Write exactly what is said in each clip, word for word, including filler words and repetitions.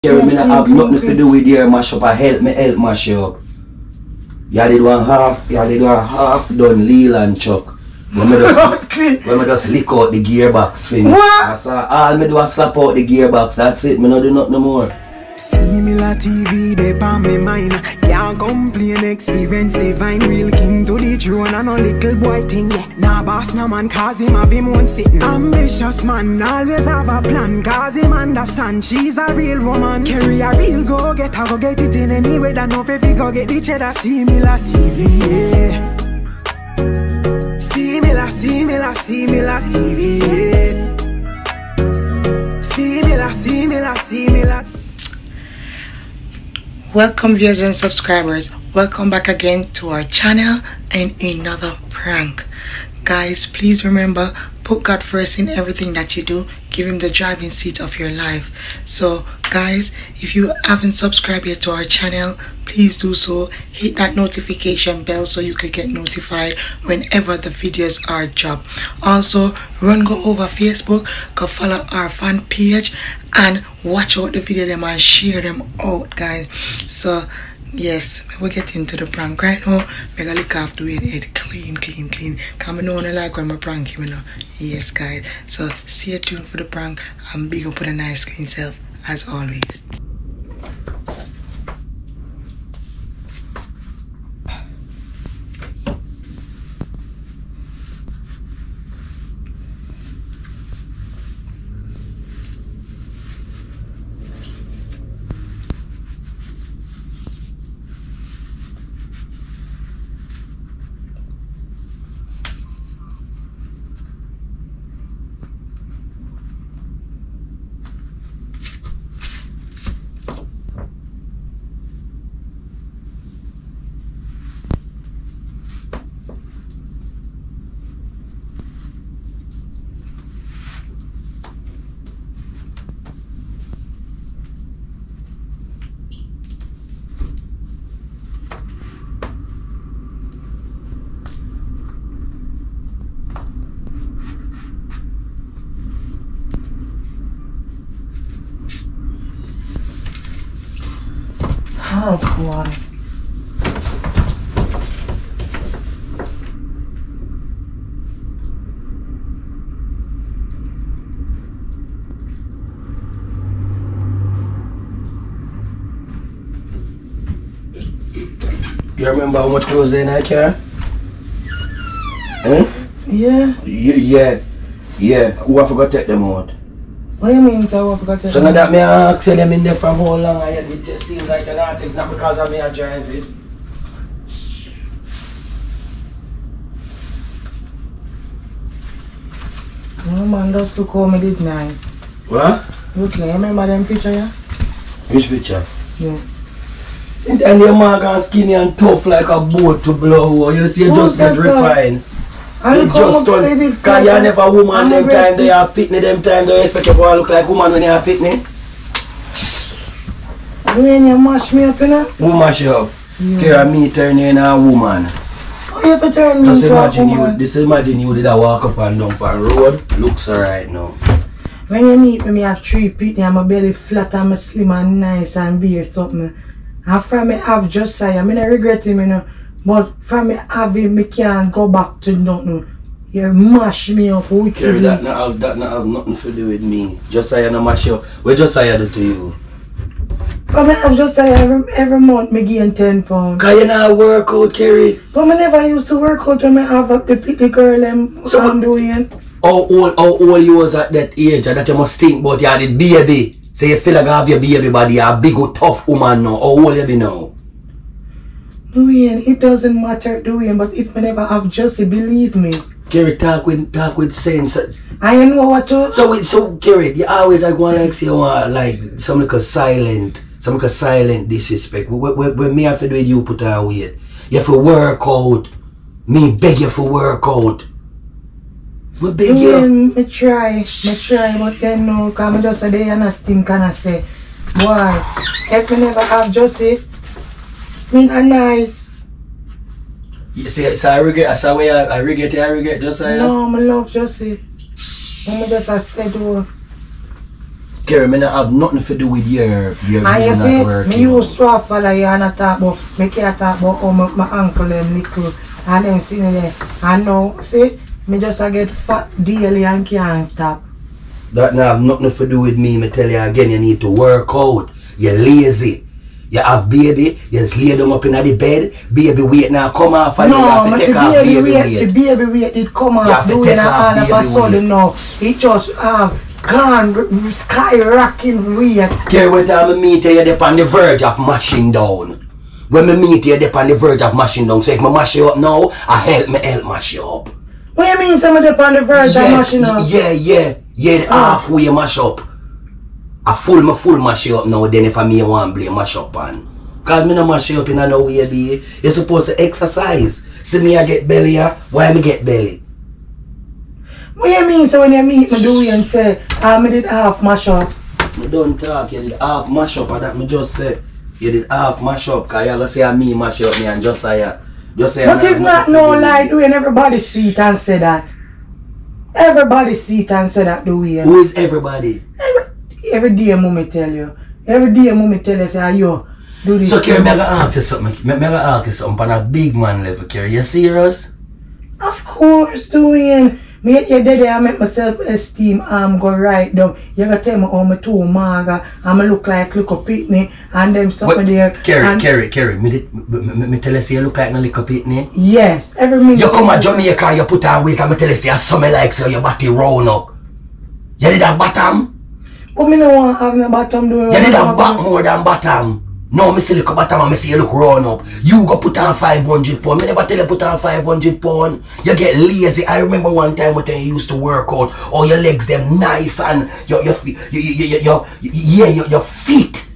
Jerry, me not have nothing to do with your mash up. I help me help mash you up. You did one half, you did one half done Leland Chuck. When me just, when me just lick out the gearbox finish. That's all, all me do is slap out the gearbox. That's it, me not do nothing no more. Similar T V, they on me mind. Can't complain, experience divine. Real king to the throne and a little boy thing, yeah. Nah boss, no man, cause him have him own sitting. Ambitious man, always have a plan. Cause him understand she's a real woman. Carry a real go, get her, go get it in any way. That no if you go get the cheddar. Similar T V, yeah. Similar, similar, similar T V, yeah. Similar, similar, similar. Welcome viewers and subscribers, welcome back again to our channel and another prank. Guys, please remember, put God first in everything that you do. Give him the driving seat of your life. So guys, if you haven't subscribed yet to our channel, please do so. Hit that notification bell so you can get notified whenever the videos are dropped. Also, run go over Facebook, go follow our fan page and watch out the video them and share them out, guys. So yes, we'll get into the prank right now. We're gonna look after it, it clean, clean, clean. Cause I know I like when I prank you, you know. Yes, guys. So stay tuned for the prank and big up with a nice clean self as always. Oh boy. You remember how much clothes in that car? Huh? Yeah. Yeah, yeah. Yeah. Who I forgot to take them out? What do you mean, so I forgot to So now that me ask them in there from how long, and it just seems like an article, not because of me I drive it. Oh man, those two call me did nice. What? Okay, you remember them picture, yeah? Which picture? Yeah. And your mark and skinny and tough like a boat to blow. You see, you just get refined. I You just done, because you never a woman them time they are pitney, them time they expect you to look like woman when you are pitney. When you mash me up, you know? Who mash you up? Yeah. Kira, me turn you in a woman. Oh, you have to turn me Just into a imagine you, woman. just imagine you did a walk up and down for road. Looks alright now. When you meet me, I have three pitney and my belly flat and my slim and nice and beer something. And from me have Josiah, I don't regret him, you know. But from me have him, I can't go back to nothing. You mash me up wickedly. Kira, that not have, that not have nothing to do with me. Josiah no mash you up. What Josiah do to you? From me have Josiah every, every month, I gain ten pounds. Because you not work out, Kerry. But I never used to work out when I have a, the pitney girl I'm So so doing. How old, how old you was at that age and that you must think about you had the baby. So you still have your baby body, you're a big old tough woman now. How old you be now? Dwayne, it doesn't matter, Dwayne, but if I never have Josie, believe me. Kerry, talk with talk with sense. I know what to. So with so Kerry, you always like want like say you want like some like a silent, some like a silent disrespect. When, when, when me have to do it, you put on weight. You have to work out. Me beg you for work out. Me beg you. Dwayne, me try, me try, but then no, cause me just a day and nothing can I say. Boy, if me never have Josie, me not nice. You see, so I regret, I saw where I, I regret, I regret, just say. No, I love Josie. I'm just a said word. Kerry, me not have nothing to do with your your And you not see, working. me used to follow you and I talk about, me can't talk about how my, my uncle them little and them sitting there. And now, see, me just I get fat daily and can't stop. That not have nothing to do with me. Me tell you again, you need to work out. You're lazy. You have baby, you just lay them up in the bed, baby weight now come off and no, you have to take the off baby baby weight, weight. the baby weight did come You have off to doing take it off all of a baby sudden weight. now. It just um gone skyrocketing weight. Kerry, when time I meet you, you're on the verge of mashing down. When me meet you, you're on the verge of mashing down. So if I mash you up now, I help me help mash you up. What you mean somebody up on the verge of Yes, mashing up? yeah, yeah. Yeah, Oh. halfway mash up. I full my full mash you up now, then if I me want blame mash up on. Cause me no mash you up in no way, be. You're supposed to exercise. See me I get belly, yeah? Why me get belly? What you mean so when you meet me do and say, ah, me did half mash up? Me don't talk, you did half mash up, and that me just say. You did half mash up, cause you gonna say me mash up me and just say ya. Just say But it's not no lie doing everybody see it and say that. Everybody see it and say that do we. Who is everybody? Every, every day mommy tell you. Every day mommy tell you say yo, do this. So Kerry, me gonna ask you something. Me, me gonna ask you something on a big man level, Kerry. You serious? Of course doing. Me you did I make myself esteem um go right down. You gotta tell me how me too maga and me look like little pitney and them something there. Kerry, and Kerry, Kerry, me, did, me, me, me tell you say you look like no little pitney. yes, every minute. You come to Jamaica and you put on weight and me tell you say you something like so your body round up. You did a bottom? But me no want have no bottom doing. You did a back more than bottom. No, me see look bottom and me see you look round up. You go put on five hundred pounds. Me never tell you put on five hundred pounds. You get lazy. I remember one time when you used to work out. Oh, your legs them nice and your your feet, you, you, you, you, you, yeah, your, your feet.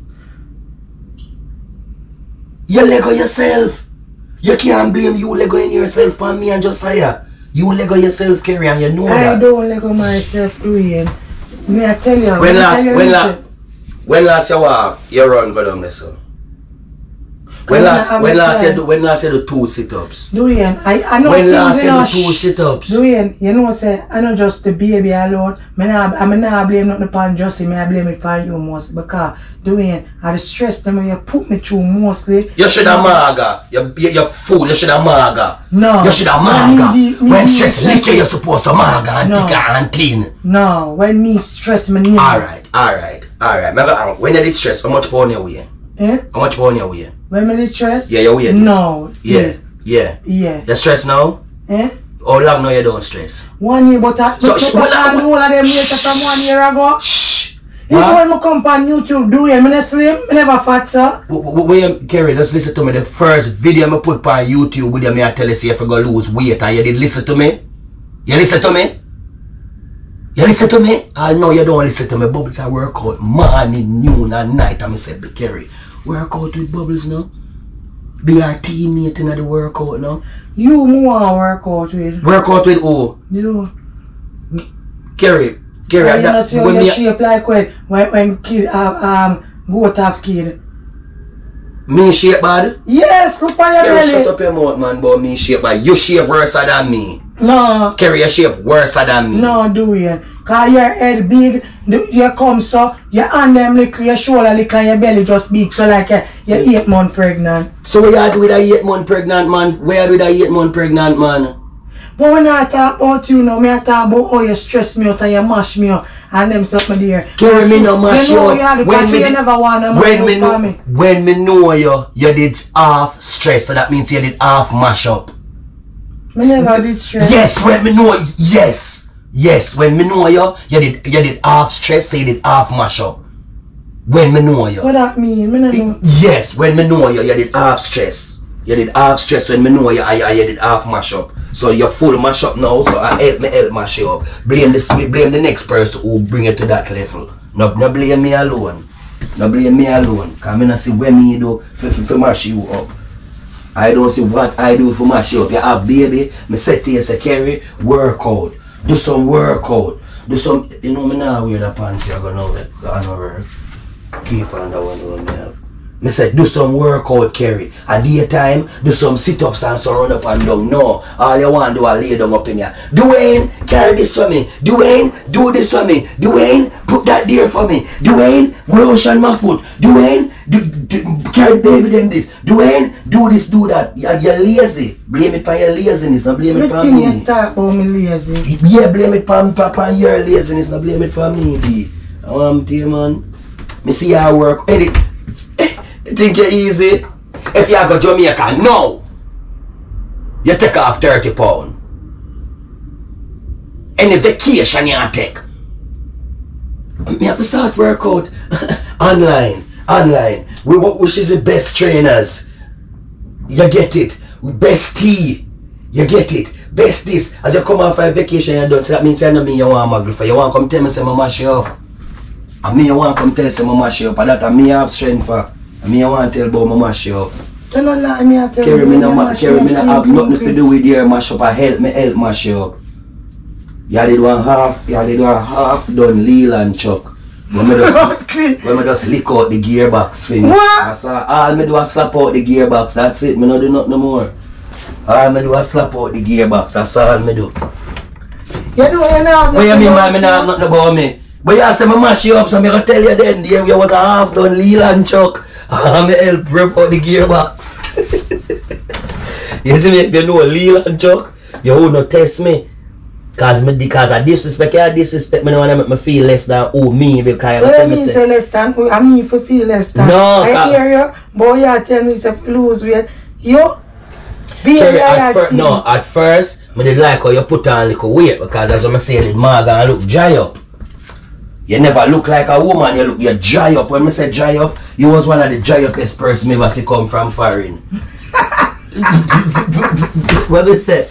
You Lego yourself. You can't blame you Lego in yourself on me and Josiah. You Lego yourself, Kerry, and you know I that. don't Lego myself doing. Me I tell you. When me last, tell you when listen. last, when last you walk, you run go down there, so. When Come last, on, when I'm last you fine. do, when last you do two sit-ups? Doing, I, I know When things last in you a do two sh- sit-ups? Doing, you know say, I know just the baby alone. Me nah, I mean nah blame nothing upon Jussie, me I blame it upon you most because doing, I the stress them you put me through mostly. You should have maga. You, you, you fool, you should have maga. No. You should have When maga. me the- me When the stress stress- lick you, you're supposed to maga and No. thick and thin. No, when me stress me near. Alright, alright, alright. Mega, when you did stress, how much pound you weigh? Eh? How much pound you weigh? When me the stress? Yeah, you weigh this. No. Yeah, Yes. yeah. Yeah. You stress now? Eh? How long now you don't stress? One year, but I So, but sh- I well, can't I- do all of them later from one year ago. Shh. Even What? when I come on YouTube doing, me not slim, me never fat, sir. When Kerry, just listen to me. The first video I put on YouTube with you, me I tell you say if you go lose weight and you did listen to me. You listen to me? You listen to me? I know you don't listen to me. Bubbles, I work out morning, noon and night. And I said, be Kerry, work out with Bubbles now. Be our teammate in the workout now. You more work out with. Work out with who? You. Kerry. Kerry, And you know, that, see when how me, you shape like when, when, when kid have, um, goat have kid. me shape bad? Yes, look on your Kerry, shut belly. up your mouth, man, but me shape bad. You shape worse than me. No. Kerry, you shape worse than me. No, do it. Cause your head big, the- you come so, your hand them little, your shoulder little, and your belly just big, so like uh, you're eight months pregnant. So what you do with a eight month pregnant man? Where you do with a eight month pregnant man? But when I talk about you now, me I talk about how you stress me out and you mash me up and them something there. Kerry, me no mash you you know, up. you have the country, you di- never want to when me mash know, up me. when me know you, you did half stress, so that means you did half mash up. Me never did stress. Yes, when me know, yes, yes, when me know you, you did you did half stress, so you did half mash up. When me know you. What that mean? Me no know. Yes, when me know you, you did half stress. You did half stress when me know you, I, I you did half mash up. So you're full mash up now, so I help me help mash you up. Blame this, blame the next person who bring you to that level. No, no blame me alone. No blame me alone. Cause I not see what me do for, for, for mash you up. I don't see what I do for mash you up. You have baby, me say to you, say Kerry, work out. Do some workout. Do some, you know me now wear the pants you're gonna wear. I know work. Keep on that one when me have. Me said, do some workout, Kerry. At daytime, do some sit-ups and so run up and down. No, all you want to do is lay down up in here. Dwayne, carry this for me. Dwayne, do this for me. Dwayne, put that there for me. Dwayne, lotion my foot. Dwayne, do, do, carry the baby them this. Dwayne, do this, do that. You're, you're lazy. Blame it on your laziness, not blame it on me. You talk about me lazy. Yeah, blame it on, on your laziness, not blame it on me, B. I want to tell you, man. Me see how I work. Edit. You think you're easy? If you go to Jamaica now, you take off thirty pounds. Any vacation you take. Me have to start workout online. Online. We which is the best trainers. You get it. Best tea. You get it. Best this. As you come off a vacation you done, so that means you know me you want to magnify. You want to come tell me say I mash you up. And me you want to come tell me say I mash you up. And that and me have strength for. I mean, I want to tell about my mash up. You don't like me, I tell Kerry, you. me no Kerry, me no have nothing to do with your mash up. I help me help mash up. You did one half, you did one half done Leland Chuck. When me just, when me just lick out the gearbox finish. What? That's all, all me do is slap out the gearbox, that's it. Me no do nothing no more. All me do is slap out the gearbox, that's all me do. You know you know. What you mean, man? Me no have nothing about me. But you say me mash you up, so me gonna tell you then, you, you was a half done Leland Chuck. I'm help rip out the gearbox. You see me, if you know Leland Chuck, you will not test me. Cause me because I disrespect you, I disrespect me, no want to make me feel less than oh me because what do you mean say less than? I mean if you feel less than. No, I hear you, but you tell me if you lose weight. You be a at no, at first, I did like how you put on a little weight because as I say, the Marga look dry up. You never look like a woman, you look you dry up. When I say dry up, you was one of the dry uppest person me ever see come from foreign. What we say?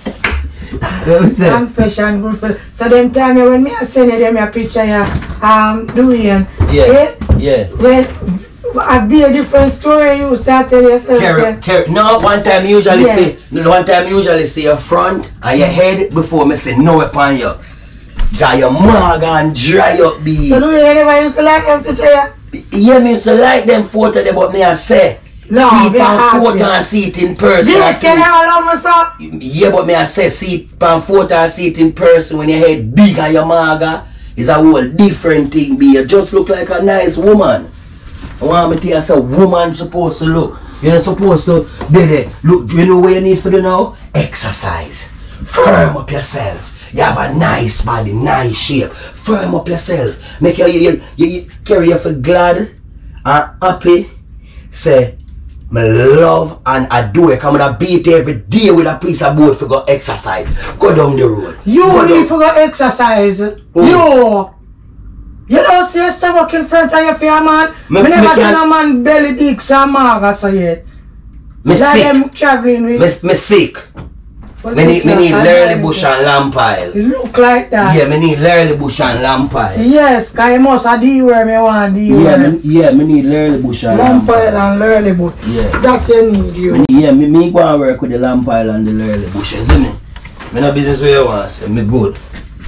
What we say? I'm fresh and good for so them time when me I send them a picture ya um doing yeah, eh? yeah. Well I be a different story you start tell yourself. Carry, carry. No, one time you usually yeah. say no, one time you usually say your front and your head before me say no upon you. Dry your mug and dry up the. So do you never used to like them picture ya? Yeah, me used to like them photo there, but me I say no, see it on happy. photo and see it in person. This can I love me so? Yeah, but me I say see it on photo and see it in person when your head big and your maga is a whole different thing. Be you just look like a nice woman. I want me to tell you how a woman supposed to look. You're not supposed to be there. Look, do you know what you need for do now? Exercise. Firm up yourself. You have a nice body, nice shape. Firm up yourself. Make you, you, you, you, you carry you for glad and happy. Say, me love and adore. Come with a beat every day with a piece of board for go exercise. Go down the road. You go need down. to go exercise. Oh. You. You don't see your stomach in front of your face, man. Me, me never me seen a man belly big some maga so yet. Me like sick. them traveling with. Me, me sick. Me need, me need Lurley Bush and Lampile. It look like that. Yeah, me need Lurley Bush and Lampile. Yes, cause you must have D where me want D Yeah, where. me, yeah, me need Lurley Bush and Lampile Lampile. and Lurley Bush. Yeah. That you need you. Me, yeah, me, me go and work with the Lampile and the Lurley Bush, see me? Me no business where you want to say, me good.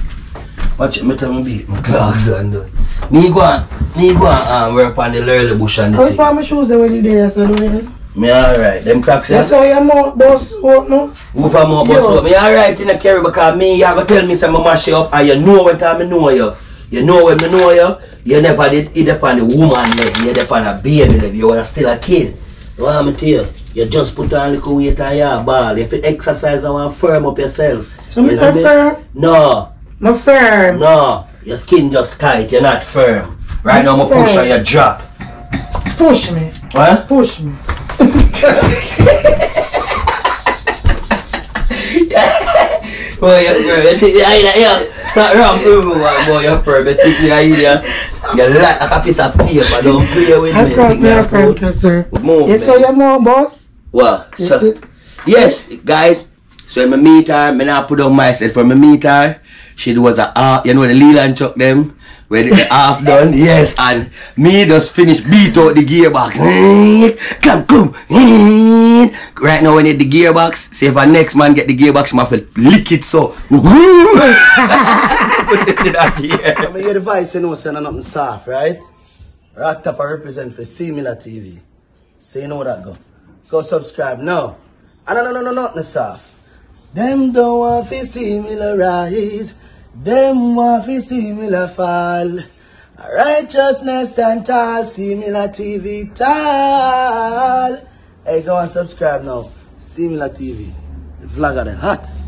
Watch it, me tell me beat my clocks and do. Me go and, me go and um, work on the Lurley Bush and the How is thing. for my shoes when you there so do you? Me alright, them cracks That's yeah? how your mouth bust out no? Who for more bus Yo. up? Me alright in the carry because me, you go tell me say me mash you up and you know when time I know you. You know when me know you, you never did eat upon the woman level, you did on a baby level, you were still a kid. You want me to tell you? You just put on a little weight on your ball. If you exercise now and firm up yourself. So me You so see me? firm? No, Me firm. no. Your skin just tight, you're not firm. Right now, I'm Firm. push and you drop. Push me. What? Push me. Boy, you're firm. You think me, yeah. Stop wrong for me, boy, you're firm. You think me, yeah. You're like a piece of paper. Don't play with I me. can't Think be a that's friend, good. sir. Move, Yes, so man. you're more boss? What? Yes, So, sir. yes, guys. So when I meet her, I not put on myself. When I meet her, she was a half, you know the Leland Chuck them, where the half done, yes, and me just finish beat out the gearbox. Come, come. Right now when it the gearbox, say if a next man get the gearbox, I have to lick it so. Put it in that gear. I'm hear the voice, you know, saying nothing soft, right? Rock Top I represent for Similar T V. So you know that go. Go subscribe now. And no, no, no, no, no, no, sir. Them don't want to see me rise. Them want to see me fall. Righteousness stand tall. See me la T V tall. Hey, go and subscribe now. See me la T V. The vlogger the hot.